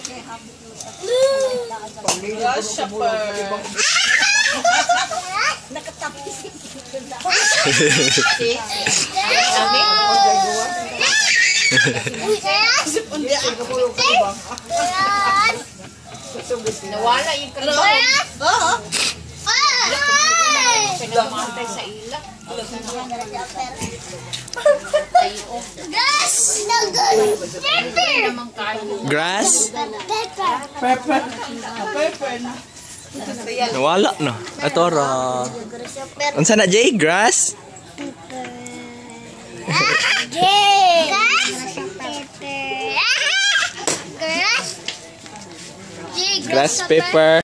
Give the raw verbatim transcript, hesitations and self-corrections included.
Nakatapis. Nawala yung kalabang. Oo. Pinamatay sa ilak. Grass! Grass? Pepper. Pepper na. Nawala na. Ito ra. Unsa na Jay? Grass? Grass! Grass paper.